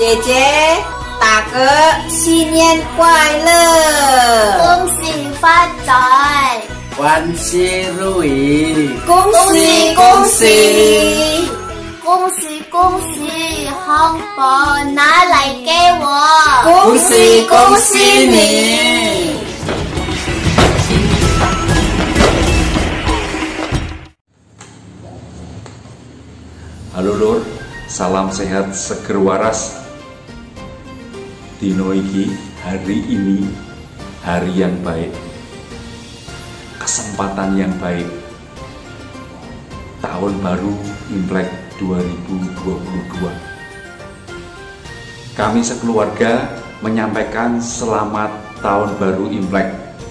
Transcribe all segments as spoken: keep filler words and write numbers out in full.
姐姐大哥新年快乐， 恭喜发财， 万事如意， 恭喜恭喜， 恭喜恭喜，红包拿来给我， 恭喜恭喜你。 Halo Lur, salam sehat seger waras. Dino iki, hari ini, hari yang baik, kesempatan yang baik, tahun baru Imlek dua ribu dua puluh dua. Kami sekeluarga menyampaikan selamat tahun baru Imlek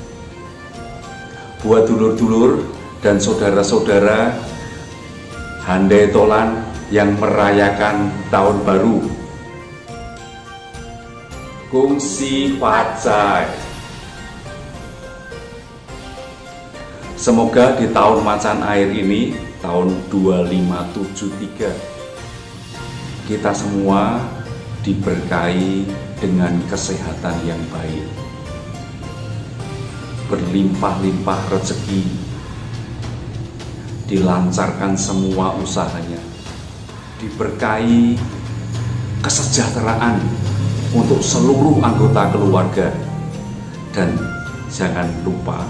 buat dulur-dulur dan saudara-saudara handai tolan yang merayakan tahun baru. Kongsi Facai. Semoga di tahun macan air ini, tahun dua lima tujuh tiga, kita semua diberkahi dengan kesehatan yang baik, berlimpah-limpah rezeki, dilancarkan semua usahanya, diberkahi kesejahteraan untuk seluruh anggota keluarga, dan jangan lupa,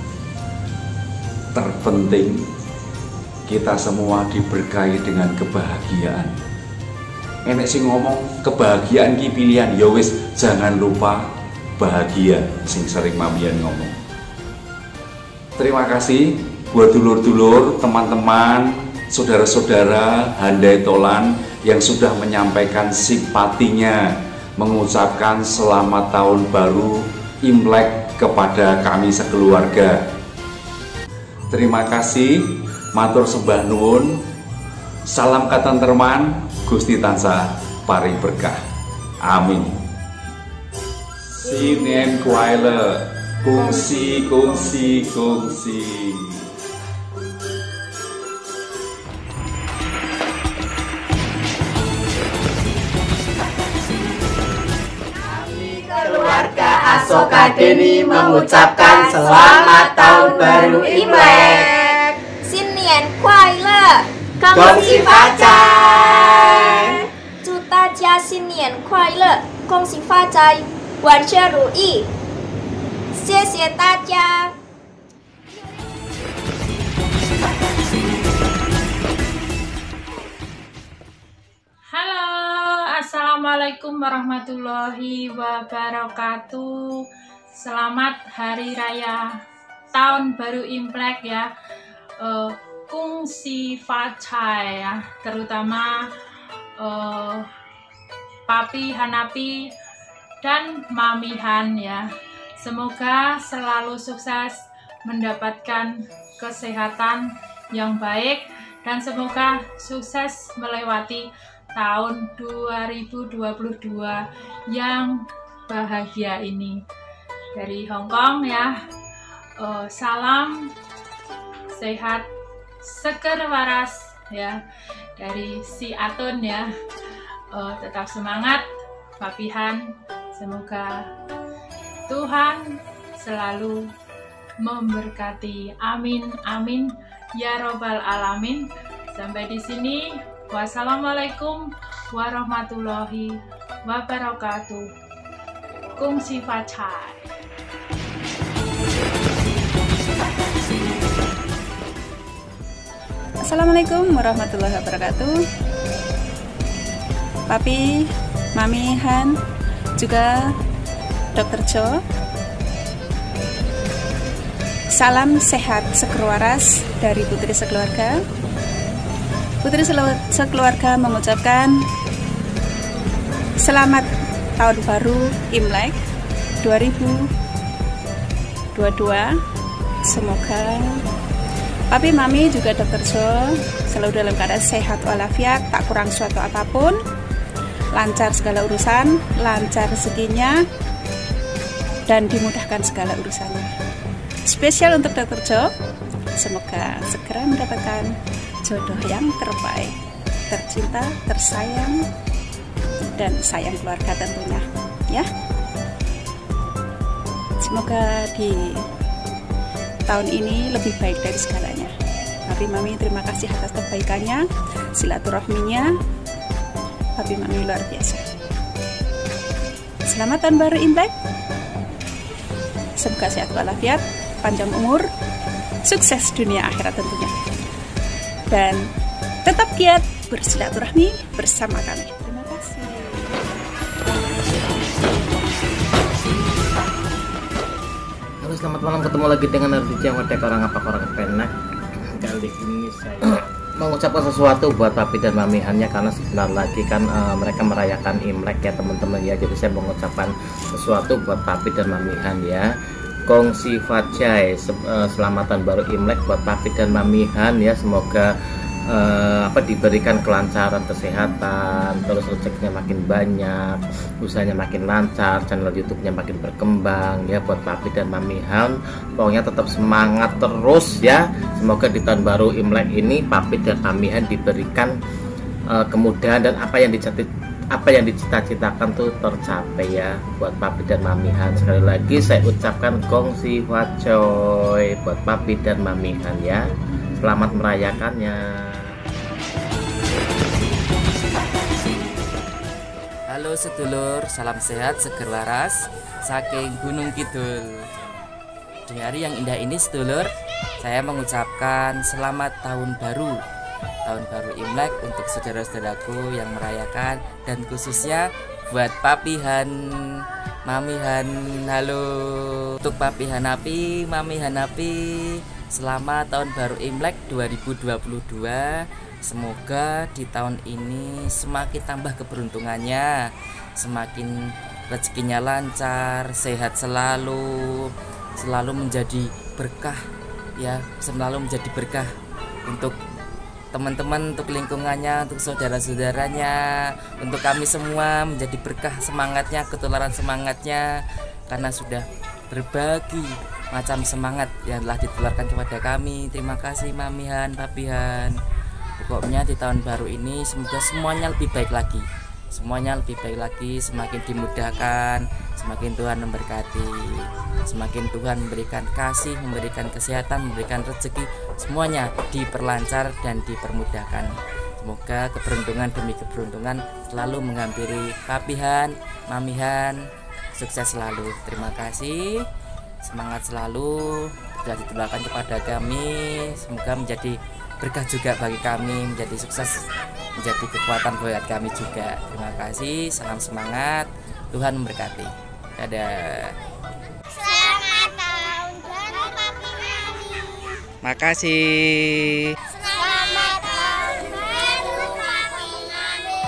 terpenting kita semua diberkahi dengan kebahagiaan. Enek sing ngomong kebahagiaan ki pilihan, ya wis jangan lupa bahagia, sing sering mamian ngomong. Terima kasih buat dulur-dulur, teman-teman, saudara-saudara handai tolan yang sudah menyampaikan simpatinya, mengucapkan selamat tahun baru Imlek kepada kami sekeluarga. Terima kasih, matur sembah nuwun, salam katentreman, Gusti tansah paring berkah. Amin. Sinen kuaile, kongsi kongsi kongsi. Keluarga Asoka Deni mengucapkan selamat tahun baru Imlek. Sinian kuaile, 恭喜发财， 祝大家新年快乐，恭喜发财，万事如意。谢谢大家。 Halo, assalamualaikum warahmatullahi wabarakatuh. Selamat hari raya tahun baru Imlek ya. Uh, Kongsi Facai ya, terutama uh, Papi Hanapi dan Mami Han ya. Semoga selalu sukses, mendapatkan kesehatan yang baik, dan semoga sukses melewati tahun dua ribu dua puluh dua yang bahagia ini. Dari Hong Kong ya, uh, salam sehat seger waras ya, dari si Atun ya. Uh, tetap semangat Papi Han, semoga Tuhan selalu memberkati. Amin amin ya robbal alamin. Sampai di sini, wassalamualaikum warahmatullahi wabarakatuh. Kongsi Facai. Assalamualaikum warahmatullahi wabarakatuh. Papi, Mami Han, juga Dokter Jo, salam sehat seger waras dari Putri Sekeluarga. Putri Sekeluarga mengucapkan selamat tahun baru Imlek dua ribu dua puluh dua. Semoga Papi, Mami, juga Dokter Jo selalu dalam keadaan sehat walafiat, tak kurang suatu apapun, lancar segala urusan, lancar rezekinya, dan dimudahkan segala urusannya. Spesial untuk Dokter Jo, semoga segera mendapatkan jodoh yang terbaik, tercinta, tersayang, dan sayang keluarga tentunya ya. Semoga di tahun ini lebih baik dari segalanya. Papi Mami terima kasih atas kebaikannya, silaturahminya. Papi Mami luar biasa. Selamat tahun baru Imlek. Semoga sehat walafiat, panjang umur, sukses dunia akhirat tentunya. Dan tetap giat bersilaturahmi bersama kami. Terima kasih. Halo, selamat malam, ketemu lagi dengan Ardija Wadek orang apa orang penak. Kali ini saya mengucapkan sesuatu buat Papi dan Mami Han ya, karena sebentar lagi kan uh, mereka merayakan Imlek ya teman-teman ya. Jadi saya mengucapkan sesuatu buat Papi dan Mami Han ya. Kongsi Fajai, selamatan baru Imlek buat Papi dan Mami Han ya. Semoga uh, apa diberikan kelancaran kesehatan, terus rezekinya makin banyak, usahanya makin lancar, channel YouTube-nya makin berkembang ya buat Papi dan Mami Han. Pokoknya tetap semangat terus ya. Semoga di tahun baru Imlek ini Papi dan Mami Han diberikan uh, kemudahan dan apa yang dicatat apa yang dicita-citakan tuh tercapai ya buat Papi dan Mami Han. Sekali lagi saya ucapkan gongsi wacoy buat Papi dan Mami Han ya. Selamat merayakannya. Halo sedulur, salam sehat seger waras saking Gunung Kidul. Di hari yang indah ini sedulur, saya mengucapkan selamat tahun baru. Tahun baru Imlek untuk saudara-saudaraku yang merayakan, dan khususnya buat Papi Han, Mami Han. Halo untuk Papi Hanapi, Mami Hanapi, selamat tahun baru Imlek dua ribu dua puluh dua. Semoga di tahun ini semakin tambah keberuntungannya, semakin rezekinya lancar, sehat selalu, selalu menjadi berkah ya, selalu menjadi berkah untuk teman-teman, untuk lingkungannya, untuk saudara-saudaranya, untuk kami semua menjadi berkah semangatnya, ketularan semangatnya, karena sudah berbagi macam semangat yang telah ditularkan kepada kami. Terima kasih Mami Han, Papi Han. Pokoknya di tahun baru ini semoga semuanya lebih baik lagi, semuanya lebih baik lagi, semakin dimudahkan, semakin Tuhan memberkati, semakin Tuhan memberikan kasih, memberikan kesehatan, memberikan rezeki, semuanya diperlancar dan dipermudahkan. Semoga keberuntungan demi keberuntungan selalu menghampiri Papi Han, Mami Han. Sukses selalu. Terima kasih. Semangat selalu sudah ditularkan kepada kami. Semoga menjadi berkah juga bagi kami, menjadi sukses, menjadi kekuatan buat kami juga. Terima kasih. Salam semangat. Tuhan memberkati. Dadah. Selamat tahun baru Papi Mami. Makasih. Selamat tahun baru Papi Mami.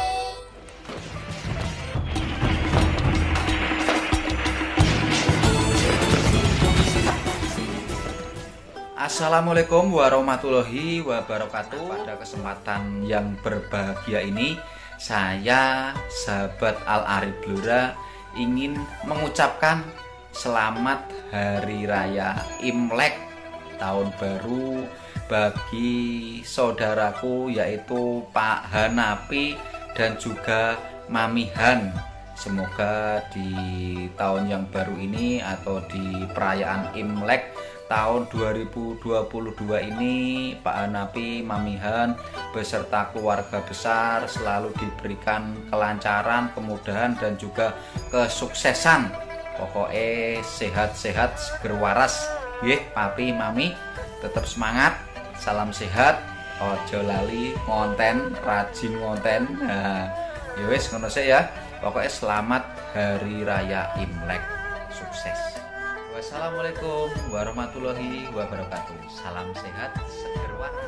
Assalamualaikum warahmatullahi wabarakatuh. Pada kesempatan yang berbahagia ini, saya sahabat Al Arif Blora ingin mengucapkan selamat Hari Raya Imlek tahun baru bagi saudaraku, yaitu Pak Hanapi dan juga Mami Han. Semoga di tahun yang baru ini atau di perayaan Imlek tahun dua ribu dua puluh dua ini, Pak Hanapi, Mami Han beserta keluarga besar selalu diberikan kelancaran, kemudahan dan juga kesuksesan. Pokoknya sehat-sehat, seger waras. Nggih, Papi, Mami, tetap semangat. Salam sehat. Ojo lali ngonten, rajin ngonten. Nah, ya wis ngono sih ya. Pokoknya selamat Hari Raya Imlek. Sukses. Wassalamualaikum warahmatullahi wabarakatuh. Salam sehat, seger waras.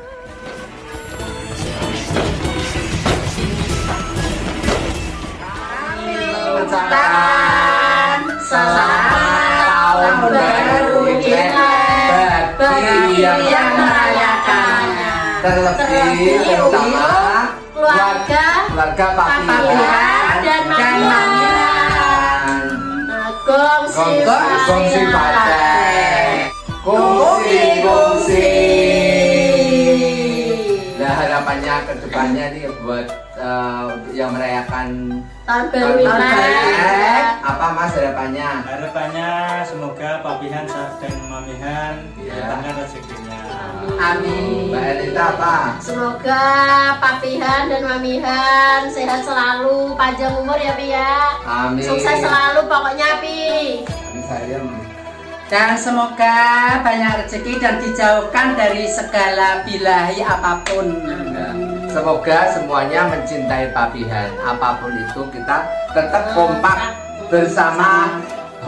Ucapkan selamat tahun baru Imlek bagi yang merayakannya, terlebih terutama keluarga, keluarga Papi dan Mami Han. Gongsi Gongsi Fajai, gongsi gongsi. Nah, harapannya kedepannya nih buat uh, yang merayakan tahun baru Imlek. Apa Mas harapannya? Harapannya semoga Papihan dan Mamihan datangkan rezekinya. Amin. Mbak Elita apa? Semoga Papihan dan Mamihan sehat selalu, panjang umur ya Pi ya. Amin. Sukses selalu pokoknya Pi. Saya dan semoga banyak rezeki dan dijauhkan dari segala bilahi apapun. Semoga semuanya mencintai Papihan. Apapun itu kita tetap kompak bersama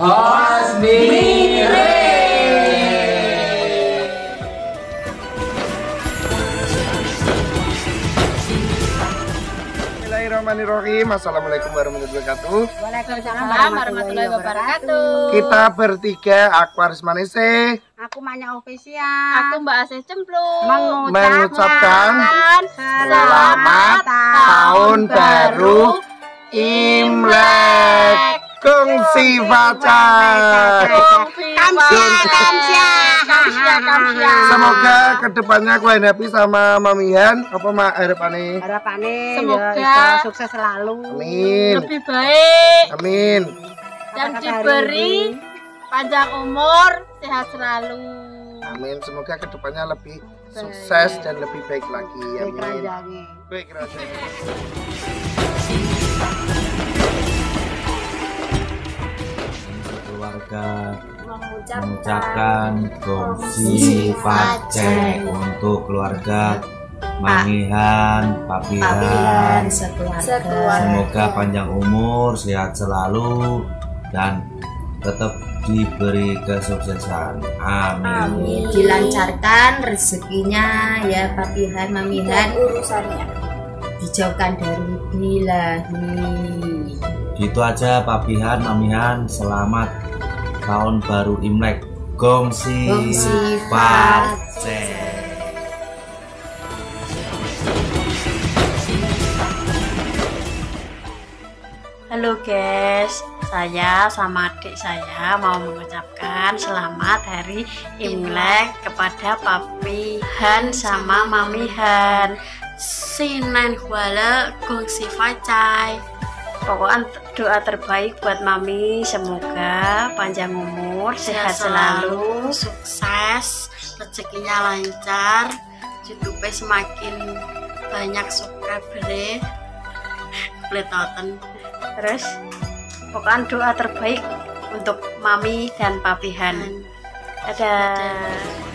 Hosmire. Bismillahirrahmanirrahim. Assalamualaikum warahmatullahi wabarakatuh. Waalaikumsalam warahmatullahi wabarakatuh. Kita bertiga, aku Aris Manise, aku Manya Official, aku Mbak Asih Cemplung, mengucapkan selamat tahun baru Imlek. Kongsi Facai. Kamsia, kamsia. Semoga kedepannya aku happy sama Mamihan. Apa mak harapannya? Harapannya semoga ya, sukses selalu. Amin. Lebih baik. Amin. Dan diberi panjang umur, sehat selalu. Amin. Semoga kedepannya lebih sukses dan lebih baik lagi. Amin. Baik Raja. Keluarga mengucapkan Gongsi Facai untuk keluarga Mamihan, Papihan, semoga panjang umur, sehat selalu dan tetap diberi kesuksesan. Amin. Dilancarkan rezekinya ya Papihan, Mamihan, urusannya dijauhkan dari bilahi. Gitu aja Papihan, Mamihan, selamat tahun baru Imlek. Gongsi Facai. Halo guys, saya sama adik saya mau mengucapkan selamat hari Imlek kepada Papihan sama Mamihan. Sinan wala Gongsi Facai. Pokoknya doa terbaik buat Mami, semoga panjang umur, sehat selalu, sukses, rezekinya lancar, YouTube semakin banyak subscriber, pletoten. Terus pokoknya doa terbaik untuk Mami dan Papihan. Dadah.